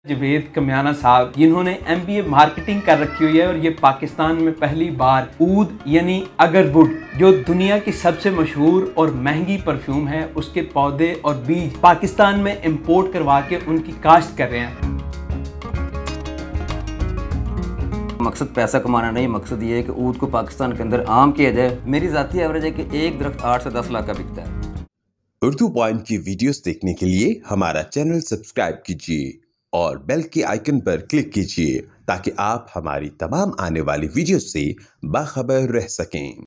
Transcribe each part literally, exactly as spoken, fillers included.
जवेद कमियाना साहब जिन्होंने M B ए marketing कर रखी हुई है और ये पाकिस्तान में पहली बार ऊद यानी अगरवुड जो दुनिया की सबसे मशहूर और महंगी परफ्यूम है उसके पौधे और बीज पाकिस्तान में इंपोर्ट करवा के उनकी काश्त कर रहे हैं। मकसद पैसा कमाना नहीं, मकसद ये है कि ऊद को पाकिस्तान के अंदर आम किया जाए। मेरी ज़ाती एवरेज है कि एक दरख्त आठ से दस लाख का बिकता है। उर्दू पॉइंट की वीडियोस देखने के लिए हमारा चैनल सब्सक्राइब कीजिए और बेल के आइकन पर क्लिक कीजिए ताकि आप हमारी तमाम आने वाली वीडियो से बाखबर रह सकें।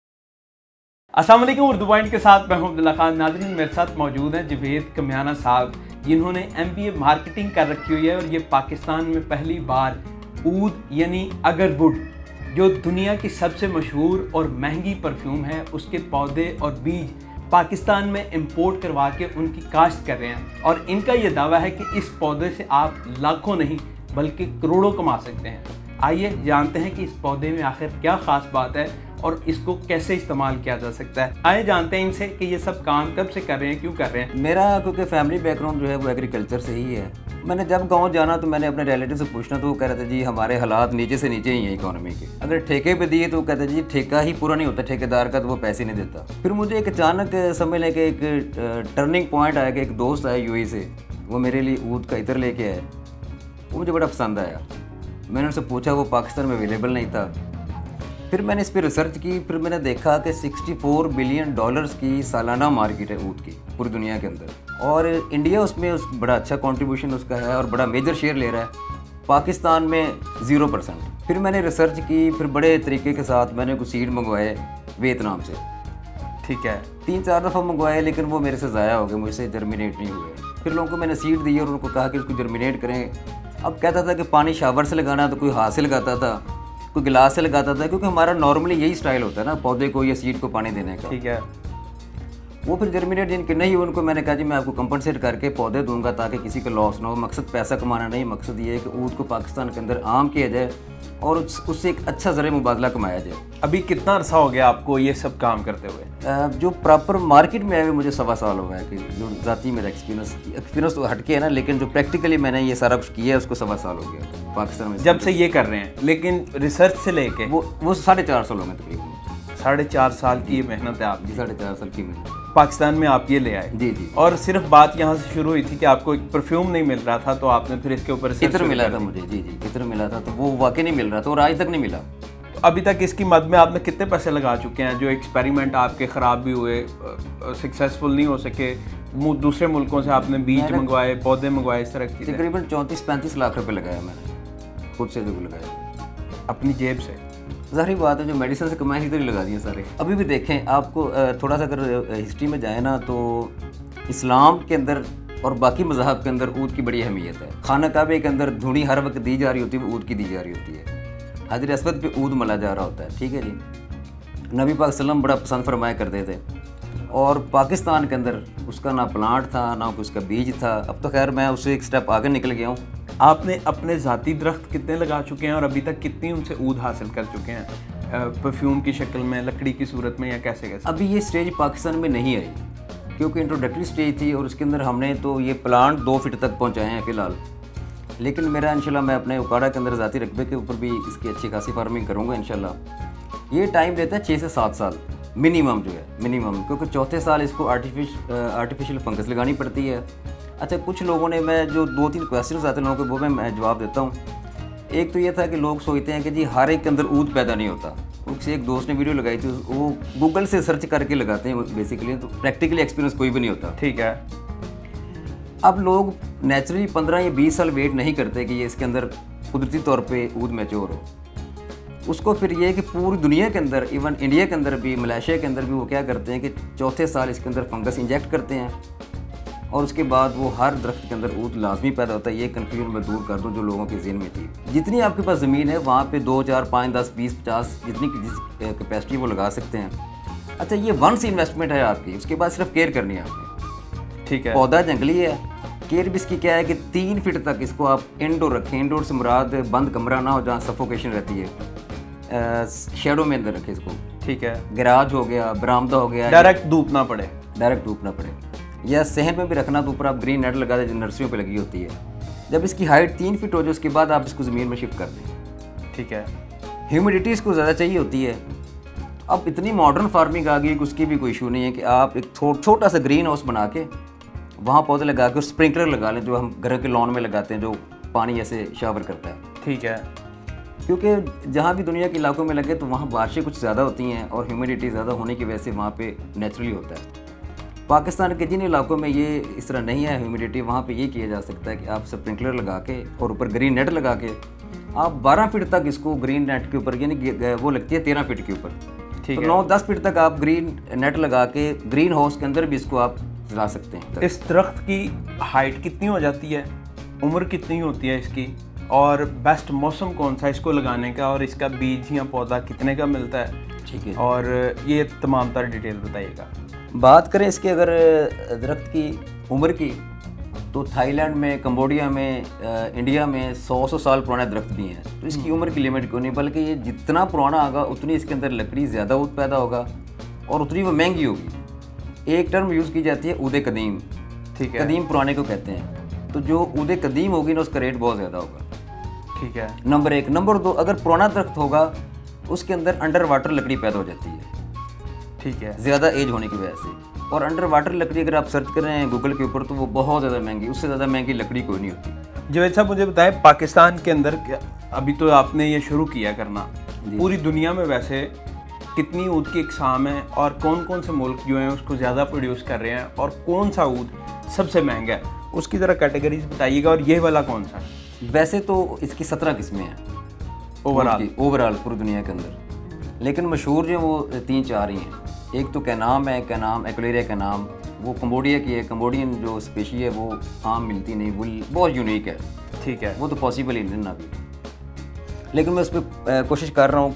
अस्सलाम वालेकुम, उर्दू पॉइंट के साथ मैं हूं अब्दुल्ला खान। नाज़रीन, मेरे साथ मौजूद हैं जवेद कमियाना साहब जिन्होंने एम बी ए मार्केटिंग कर रखी हुई है और ये पाकिस्तान में पहली बार ऊद यानी अगरवुड जो दुनिया की सबसे मशहूर और महंगी परफ्यूम है उसके पौधे और बीज पाकिस्तान में इंपोर्ट करवा के उनकी काश्त कर रहे हैं और इनका ये दावा है कि इस पौधे से आप लाखों नहीं बल्कि करोड़ों कमा सकते हैं। आइए जानते हैं कि इस पौधे में आखिर क्या ख़ास बात है और इसको कैसे इस्तेमाल किया जा सकता है। आइए जानते हैं इनसे कि ये सब काम कब से कर रहे हैं, क्यों कर रहे हैं। मेरा क्योंकि फैमिली बैकग्राउंड जो है वो एग्रीकल्चर से ही है। मैंने जब गांव जाना तो मैंने अपने रिलेटिव से पूछना तो वो कह रहे थे जी हमारे हालात नीचे से नीचे ही हैं इकोनॉमी के। अगर ठेके पे दिए तो वो कहते जी ठेका ही पूरा नहीं होता ठेकेदार का, तो वो पैसे नहीं देता। फिर मुझे एक अचानक समझ लें कि एक टर्निंग पॉइंट आया कि एक दोस्त आया यूएई से, वो मेरे लिए ऊद का इत्र लेके आया। वो मुझे बड़ा पसंद आया। मैंने उनसे पूछा, वो पाकिस्तान में अवेलेबल नहीं था। फिर मैंने इस पर रिसर्च की। फिर मैंने देखा कि चौंसठ बिलियन डॉलर्स की सालाना मार्केट है ऊद की पूरी दुनिया के अंदर, और इंडिया उसमें उस बड़ा अच्छा कंट्रीब्यूशन उसका है और बड़ा मेजर शेयर ले रहा है। पाकिस्तान में ज़ीरो परसेंट। फिर मैंने रिसर्च की, फिर बड़े तरीके के साथ मैंने कुछ सीड मंगवाए वियतनाम से। ठीक है, तीन चार दफ़ा मंगवाए लेकिन वो मेरे से ज़ाया हो गए, मुझसे जर्मिनेट नहीं हुए। फिर लोगों को मैंने सीड दी और उनको कहा कि उसको जर्मिनेट करें। अब कहता था कि पानी शावर से लगाना, तो कोई हाथ से लगाता था, कोई गिलास से लगाता था, क्योंकि हमारा नॉर्मली यही स्टाइल होता है ना पौधे को या सीड को पानी देने का। ठीक है। वो फिर जर्मिनेट जिनके नहीं हुए उनको मैंने कहा जी मैं आपको कंपनसेट करके पौधे दूंगा ताकि किसी का लॉस ना हो। मकसद पैसा कमाना नहीं, मकसद ये है कि ऊद को पाकिस्तान के अंदर आम किया जाए और उससे एक अच्छा ज़र मुबादला कमाया जाए। अभी कितना अरसा हो गया आपको ये सब काम करते हुए? जो प्रॉपर मार्केट में आए हुए मुझे सवा साल हो गया है कि जो ज़ाती मेरा एक्सपीरियंस एक्सपीरियंस तो हटके है ना, लेकिन जो प्रैक्टिकली मैंने ये सारा कुछ किया है उसको सवा साल हो गया पाकिस्तान में जब से ये कर रहे हैं। लेकिन रिसर्च से लेके वो वो साढ़े चार साल हो गए तकरीबन। साढ़े चार साल की ये मेहनत है आपकी। साढ़े चार साल की मेहनत पाकिस्तान में आप ये ले आए। जी जी। और सिर्फ बात यहाँ से शुरू हुई थी कि आपको एक परफ्यूम नहीं मिल रहा था तो आपने फिर इसके ऊपर इत्र मिला था मुझे। जी जी, इत्र मिला था तो वो वाकई नहीं मिल रहा था और आज तक नहीं मिला। तो अभी तक इसकी मद में आपने कितने पैसे लगा चुके हैं? जो एक्सपेरिमेंट आपके ख़राब भी हुए, सक्सेसफुल नहीं हो सके, दूसरे मुल्कों से आपने बीज मंगवाए, पौधे मंगवाए, इस तरह की तकरीबन चौंतीस पैंतीस लाख रुपये लगाया मैंने खुद से, जो लगाया अपनी जेब से। ज़ाहिर बात है जो मेडिसिन से कमाए इधर ही लगा दिए सारे। अभी भी देखें आपको थोड़ा सा अगर हिस्ट्री में जाए ना तो इस्लाम के अंदर और बाकी मज़हब के अंदर ऊद की बड़ी अहमियत है। खाना काबे के अंदर धुनी हर वक्त दी जा रही होती है, वो ऊद की दी जा रही होती है। हाजिर अस्वद पे ऊद मला जा रहा होता है। ठीक है जी। नबी पाक सल्लम बड़ा पसंद फरमाया करते थे और पाकिस्तान के अंदर उसका ना प्लांट था ना उसका बीज था। अब तो खैर मैं उससे एक स्टेप आगे निकल गया हूँ। आपने अपने ज़ाती दरख्त कितने लगा चुके हैं और अभी तक कितनी उनसे ऊद हासिल कर चुके हैं, परफ्यूम की शक्ल में, लकड़ी की सूरत में, या कैसे कैसे? अभी ये स्टेज पाकिस्तान में नहीं आई क्योंकि इंट्रोडक्टरी स्टेज थी और उसके अंदर हमने तो ये प्लांट दो फीट तक पहुँचाए हैं फ़िलहाल। लेकिन मेरा इंशाल्लाह मैं अपने उकाड़ा के अंदर ज़ाती रकबे के ऊपर भी इसकी अच्छी खासी फार्मिंग करूँगा इंशाल्लाह। ये टाइम लेता है छः से सात साल मिनिमम जो है, मिनिमम, क्योंकि चौथे साल इसको आर्टिफिश आर्टिफिशियल फंगस लगानी पड़ती है। अच्छा, कुछ लोगों ने, मैं जो दो तीन क्वेश्चन आते हैं लोगों को वो मैं, मैं जवाब देता हूँ। एक तो ये था कि लोग सोचते हैं कि जी हर एक के अंदर ऊद पैदा नहीं होता। उससे एक दोस्त ने वीडियो लगाई थी, वो गूगल से सर्च करके लगाते हैं बेसिकली, तो प्रैक्टिकली एक्सपीरियंस कोई भी नहीं होता। ठीक है। अब लोग नेचुरली पंद्रह या बीस साल वेट नहीं करते कि ये इसके अंदर कुदरती तौर पर ऊद मैच्योर हो। उसको फिर ये कि पूरी दुनिया के अंदर, इवन इंडिया के अंदर भी, मलेशिया के अंदर भी, वो क्या करते हैं कि चौथे साल इसके अंदर फंगस इंजेक्ट करते हैं और उसके बाद वो हर दरख्त के अंदर ऊद लाजमी पैदा होता है। ये कन्फ्यूजन मैं दूर कर दूँ जो लोगों के ज़हन में थी। जितनी आपके पास ज़मीन है वहाँ पे दो चार पाँच दस बीस पचास जितनी जिस कैपेसिटी वो लगा सकते हैं। अच्छा, ये वंस इन्वेस्टमेंट है आपकी, उसके बाद सिर्फ केयर करनी है आपने। ठीक है। पौधा जंगली है, केयर भी इसकी क्या है कि तीन फीट तक इसको आप इंडोर रखें। इंडोर से मुराद बंद कमरा ना हो जहाँ सफोकेशन रहती है, शेडो में अंदर रखें इसको। ठीक है। गैराज हो गया, बरामदा हो गया, डायरेक्ट धूप ना पड़े, डायरेक्ट धूप ना पड़े। या सहन में भी रखना तो ऊपर आप ग्रीन नेट लगा दें जो नर्सरियों पे लगी होती है। जब इसकी हाइट तीन फीट हो जाए उसके बाद आप इसको ज़मीन में शिफ्ट कर दें। ठीक है। ह्यूमिडिटी इसको ज़्यादा चाहिए होती है। अब इतनी मॉडर्न फार्मिंग आ गई कि उसकी भी कोई इशू नहीं है कि आप एक छोटा सा ग्रीन हाउस बना के वहाँ पौधे लगा के और स्प्रिंकलर लगा लें, जो हम घर के लॉन में लगाते हैं, जो पानी ऐसे शावर करता है। ठीक है। क्योंकि जहाँ भी दुनिया के इलाकों में लगे तो वहाँ बारिशें कुछ ज़्यादा होती हैं और ह्यूमिडिटी ज़्यादा होने की वजह से वहाँ पे नेचुरली होता है। पाकिस्तान के जिन इलाकों में ये इस तरह नहीं है ह्यूमिडिटी, वहाँ पे ये किया जा सकता है कि आप स्प्रिंकलर लगा के और ऊपर ग्रीन नेट लगा के आप बारह फीट तक इसको ग्रीन नेट के ऊपर, यानी वो लगती है तेरह फीट के ऊपर, तो नौ दस फीट तक आप ग्रीन नेट लगा के ग्रीन हाउस के अंदर भी इसको आप चला सकते हैं। इस दरख्त की हाइट कितनी हो जाती है, उम्र कितनी होती है इसकी, और बेस्ट मौसम कौन सा इसको लगाने का, और इसका बीज या पौधा कितने का मिलता है? ठीक है, और ये तमाम तरह डिटेल बताइएगा। बात करें इसके अगर दरख्त की उम्र की, तो थाईलैंड में, कंबोडिया में, इंडिया में सौ सौ साल पुराने दरख्त भी हैं। तो इसकी उम्र की लिमिट क्यों नहीं, बल्कि ये जितना पुराना होगा उतनी इसके अंदर लकड़ी ज़्यादा उद पैदा होगा और उतनी वो महंगी होगी। एक टर्म यूज़ की जाती है उदे कदीम। ठीक है, कदीम पुराने को कहते हैं। तो जो उदे कदीम होगी ना, उसका रेट बहुत ज़्यादा होगा। ठीक है, नंबर एक। नंबर दो, अगर पुराना दरख्त होगा उसके अंदर अंडर वाटर लकड़ी पैदा हो जाती है। ठीक है, ज़्यादा एज होने की वजह से। और अंडर वाटर लकड़ी अगर आप सर्च कर रहे हैं गूगल के ऊपर तो वो बहुत ज़्यादा महंगी, उससे ज़्यादा महंगी लकड़ी कोई नहीं होती। जवेद साहब मुझे बताएं, पाकिस्तान के अंदर अभी तो आपने ये शुरू किया करना, पूरी दुनिया में वैसे कितनी ऊद की इकसाम है और कौन कौन से मुल्क जो हैं उसको ज़्यादा प्रोड्यूस कर रहे हैं, और कौन सा ऊद सबसे महंगा है, उसकी ज़रा कैटेगरीज बताइएगा, और ये वाला कौन सा? वैसे तो इसकी सत्रह किस्में हैं ओवरऑल ओवरऑल पूरी दुनिया के अंदर, लेकिन मशहूर जो वो तीन चार ही हैं। एक तो कैनाम है, कैनाम एक्लेरिया कैनाम, वो कंबोडिया की है। कंबोडियन जो स्पेशी है वो आम मिलती नहीं, वो बहुत यूनिक है। ठीक है, वो तो पॉसिबल ही नहीं ना अभी, लेकिन मैं उस पर कोशिश कर रहा हूँ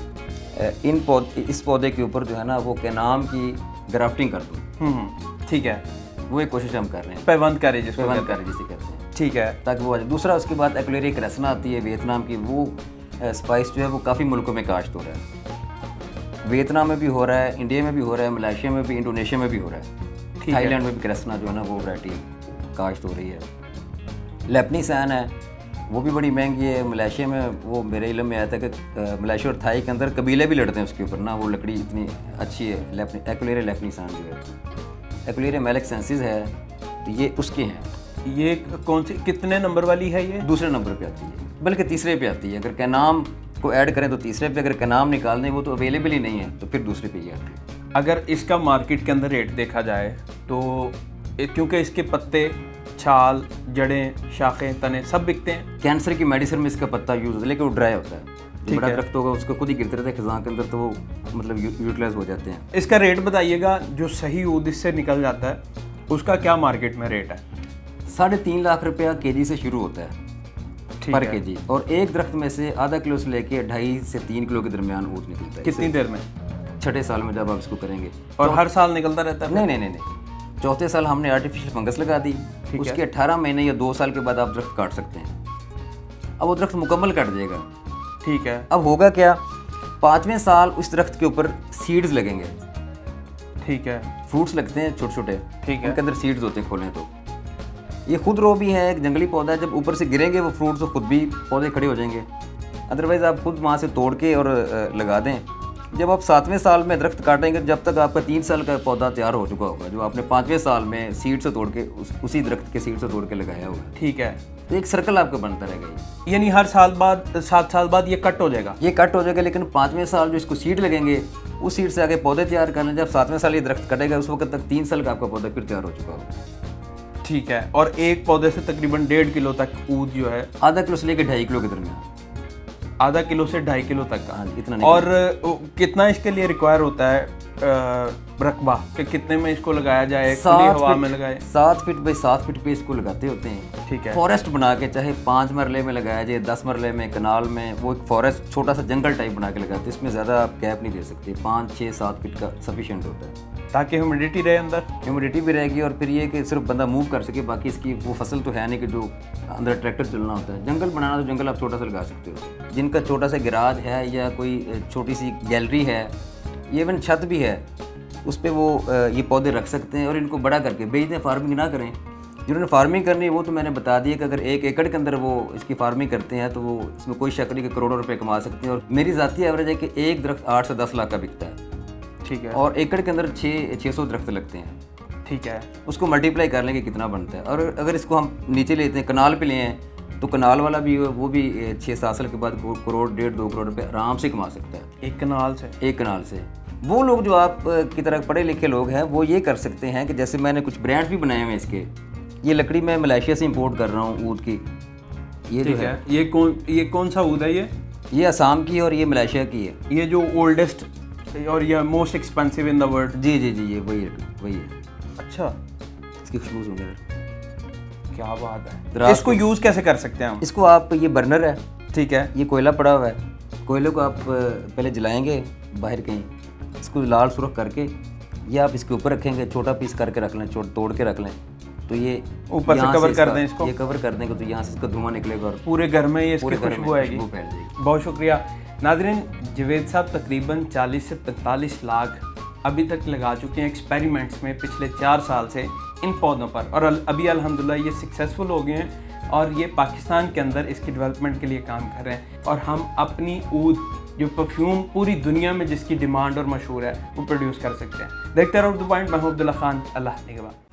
कि इन पौधे इस पौधे के ऊपर जो है ना वो कैनाम की ग्राफ्टिंग कर दूँ। ठीक है, वो एक कोशिश हम कर रहे हैं, पैवंद कार्य जिसको पैवंद कार्य जिसे कहते हैं। ठीक है, ताकि वो आ जाए। दूसरा उसके बाद एक्लेरिया क्रेसना आती है वियतनाम की, वो स्पाइस जो है वो काफ़ी मुल्कों में काश्त हो रहा है। वियतनाम में भी हो रहा है, इंडिया में भी हो रहा है, मलेशिया में भी, इंडोनेशिया में भी हो रहा है। थाईलैंड में भी क्रेसना जो है ना वो वैरायटी काश्त हो रही है। लेपनी सैन है, वो भी बड़ी महंगी है। मलेशिया में वो मेरे इल्म में आया था कि मलेशिया और थाई के अंदर कबीले भी लड़ते हैं उसके ऊपर ना, वो लकड़ी इतनी अच्छी है। लेपनी एक्लेरिया लेपनी सैन जो है, एक्लेरिया मेलेक्सेंसिस है, तो ये उसके हैं। ये कौन सी कितने नंबर वाली है? ये दूसरे नंबर पे आती है, बल्कि तीसरे पे आती है। अगर कैनाम को ऐड करें तो तीसरे पे, अगर कैनाम निकाल दें वो तो अवेलेबल ही नहीं है तो फिर दूसरे पे ही आती है। अगर इसका मार्केट के अंदर रेट देखा जाए तो क्योंकि इसके पत्ते, छाल, जड़ें, शाखें, तने सब बिकते हैं। कैंसर की मेडिसिन में इसका पत्ता यूज़ होता है, लेकिन वो ड्राई होता है। जो बड़ा दरख्त होगा उसको खुद ही गिरते रहते हैं खिज़ां के अंदर, तो वो मतलब यूटिलाइज हो जाते हैं। इसका रेट बताइएगा, जो सही ऊद इससे निकल जाता है उसका क्या मार्केट में रेट है? साढ़े तीन लाख रुपया के जी से शुरू होता है पर के जी, और एक दरख्त में से आधा किलो से लेके ढाई से तीन किलो के दरमियान ऊद निकलता है। कितनी देर में? छठे साल में जब आप इसको करेंगे। और तो हर साल निकलता रहता है? नहीं नहीं नहीं नहीं चौथे साल हमने आर्टिफिशियल फंगस लगा दी, उसके अठारह महीने या दो साल के बाद आप दरख्त काट सकते हैं। अब वो दरख्त मुकम्मल कट जाएगा। ठीक है, अब होगा क्या, पाँचवें साल उस दरख्त के ऊपर सीड्स लगेंगे। ठीक है, फ्रूट्स लगते हैं छोटे छोटे, ठीक है, उनके अंदर सीड्स होते हैं। खोलें तो ये खुद रो भी है, एक जंगली पौधा है। जब ऊपर से गिरेंगे वो फ्रूट्स तो खुद भी पौधे खड़े हो जाएंगे। अदरवाइज़ आप खुद वहाँ से तोड़ के और लगा दें। जब आप सातवें साल में दरख्त काटेंगे, जब तक आपका तीन साल का पौधा तैयार हो चुका होगा, जो आपने पाँचवें साल में सीड से तोड़ के उस, उसी दरख्त के सीड से तोड़ के लगाया होगा। ठीक है, तो एक सर्कल आपका बनता रहेगा। यानी हर साल बाद, सात साल बाद ये कट हो जाएगा? ये कट हो जाएगा, लेकिन पाँचवें साल जो इसको सीड लगेंगे उस सीड से आगे पौधे तैयार कर लें। जब सातवें साल ये दरख्त कटेगा उस वक्त तक तीन साल का आपका पौधा फिर तैयार हो चुका होगा। ठीक है, और एक पौधे से तकरीबन डेढ़ किलो तक ऊद जो है, आधा किलो से लेकर ढाई किलो के दरमियान, आधा किलो से ढाई किलो तक का। हाँ, इतना नहीं। और कितना इसके लिए रिक्वायर होता है रकबा, कि कितने में इसको लगाया जाए, खुली हवा में लगाए? सात फीट बाई सात फीट पे इसको लगाते होते हैं। ठीक है, फॉरेस्ट बना के, चाहे पाँच मरले में लगाया जाए, दस मरले में, कनाल में, वो एक फॉरेस्ट छोटा सा जंगल टाइप बना के लगाते हैं। इसमें ज़्यादा आप गैप नहीं दे सकते, पाँच छः सात फीट का सफिशिएंट होता है, ताकि ह्यूमिडिटी रहे अंदर। ह्यूमिडिटी भी रहेगी, और फिर ये कि सिर्फ बंदा मूव कर सके। बाकी इसकी वो फसल तो है नहीं कि जो अंदर ट्रैक्टर चलना होता है। जंगल बनाना तो जंगल आप छोटा सा लगा सकते हो। जिनका छोटा सा गैराज है या कोई छोटी सी गैलरी है, इवन छत भी है, उस पर वो ये पौधे रख सकते हैं और इनको बड़ा करके बेच दें। फार्मिंग ना करें, जिन्होंने फार्मिंग करनी है वो तो मैंने बता दिया कि अगर एक एकड़ के अंदर वो इसकी फार्मिंग करते हैं तो वो इसमें कोई शक नहीं कि करोड़ों रुपए कमा सकते हैं। और मेरी ज़ाती एवरेज है कि एक दरख्त आठ से दस लाख का बिकता है। ठीक है। और एकड़ के अंदर छः छः सौ दरख्त लगते हैं। ठीक है। उसको मल्टीप्लाई कर लेंगे कितना बनता है। और अगर इसको हम नीचे लेते हैं, कनाल पे लिए हैं, तो कनाल वाला भी वो भी छः सात साल के बाद करोड़ डेढ़ दो करोड़ रुपए आराम से कमा सकता है एक कनाल से। एक कनाल से। वो लोग जो आप की तरह पढ़े लिखे लोग हैं वो ये कर सकते हैं कि जैसे मैंने कुछ ब्रांड्स भी बनाए हुए हैं इसके। ये लकड़ी मैं मलेशिया से इंपोर्ट कर रहा हूँ ऊद की। ये जो है, है ये कौन ये कौन सा ऊद है? ये ये असम की है और ये मलेशिया की है। ये जो ओल्डेस्ट और ये most expensive in the world. जी जी जी ये वही वही है। अच्छा, इसकी खुशबू सुन, क्या बात है। इसको यूज़ कैसे कर सकते हैं हम? इसको आप, ये बर्नर है, ठीक है, ये कोयला पड़ा हुआ है, कोयले को आप पहले जलाएंगे बाहर कहीं, इसको लाल सुर्ख करके ये आप इसके ऊपर रखेंगे, छोटा पीस करके रख लें, तोड़ के रख लें, तो ये ऊपर से कवर कर दें इसको। ये कवर कर देंगे तो यहाँ से इसका धुआं निकलेगा और पूरे घर में ये इसकी खुशबू आएगी। बहुत शुक्रिया नाज़रीन। जावेद साहब तकरीबन चालीस से पैंतालीस लाख अभी तक लगा चुके हैं एक्सपेरिमेंट्स में पिछले चार साल से इन पौधों पर, और अभी अल्हम्दुलिल्लाह ये सक्सेसफुल हो गए हैं और ये पाकिस्तान के अंदर इसकी डेवलपमेंट के लिए काम कर रहे हैं। और हम अपनी ऊद जो परफ्यूम पूरी दुनिया में जिसकी डिमांड और मशहूर है वो प्रोड्यूस कर सकते हैं। देखते रहो उर्दू पॉइंट। मैं हूं अब्दुल्ला खान। अल्लाह निगहबान।